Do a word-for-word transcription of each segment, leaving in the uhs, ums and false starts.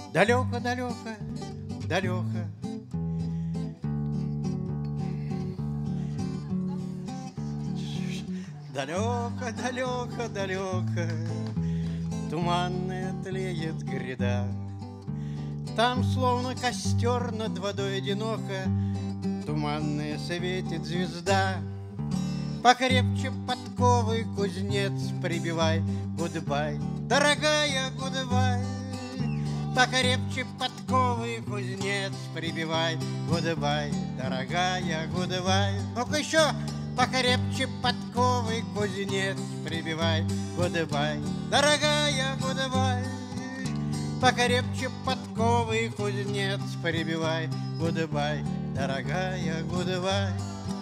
Далеко, далеко, далеко. Далеко, далеко, далеко туманная тлеет гряда. Там, словно костер над водой одиноко, туманная светит звезда. Покрепче подковы, кузнец, прибивай, гудбай, дорогая, гудбай. Покрепче подковы, кузнец, прибивай, гудбай, дорогая, гудбай. Ну-ка еще покрепче подковы, кузнец, прибивай, гудбай, дорогая, гудбай. Покрепче подковы, кузнец, прибивай, гудбай, дорогая, гудбай.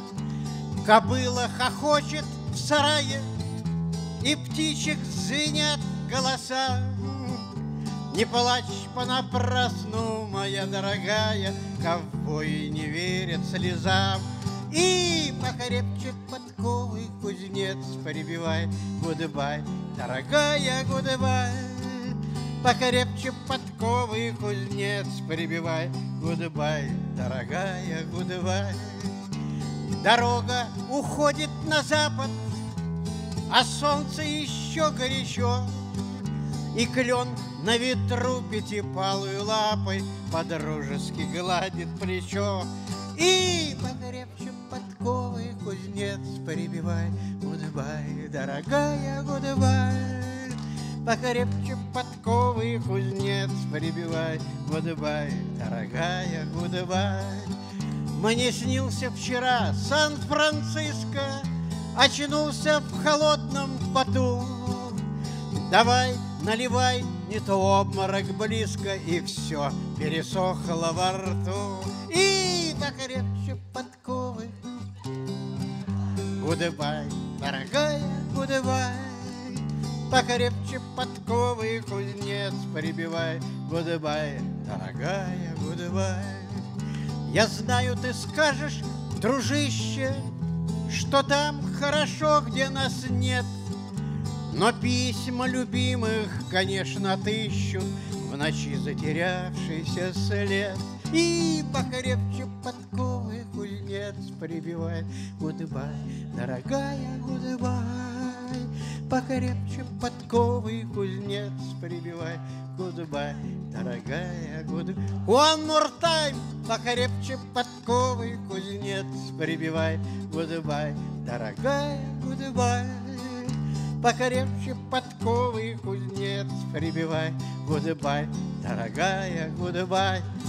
Кобыла хохочет в сарае, и птичек звенят голоса. Не плачь понапрасну, моя дорогая, ковбои не верят слезам. И покрепче подковы, кузнец, прибивай, гудбай, дорогая, гудбай. Покрепче подковы, кузнец, прибивай, гудбай, дорогая, гудбай. Дорога уходит на запад, а солнце еще горячо, и клен на ветру пятипалую лапой подружески гладит плечо. И покрепче подковы, кузнец, прибивай, гудбай, дорогая, гудбай. Покрепче подковы, кузнец, прибивай, гудбай, дорогая, гудбай. Мне снился вчера Сан-Франциско, очнулся в холодном поту. Давай, наливай, не то обморок близко, и все пересохло во рту. И покрепче подковы, гудбай, дорогая, гудбай. Покрепче подковы, кузнец, прибивай, гудбай, дорогая, гудбай. Я знаю, ты скажешь, дружище, что там хорошо, где нас нет, но письма любимых, конечно, отыщут в ночи затерявшийся след. И покрепче подковы, кузнец, прибивай, гудбай, дорогая, гудбай. Покрепче подковы, кузнец, прибивай, гудбай, дорогая, гудбай. One more time! Покрепче подковы, кузнец, прибивай, гудбай, дорогая, гудбай. Покрепче подковы, кузнец, прибивай, гудбай, дорогая, гудбай.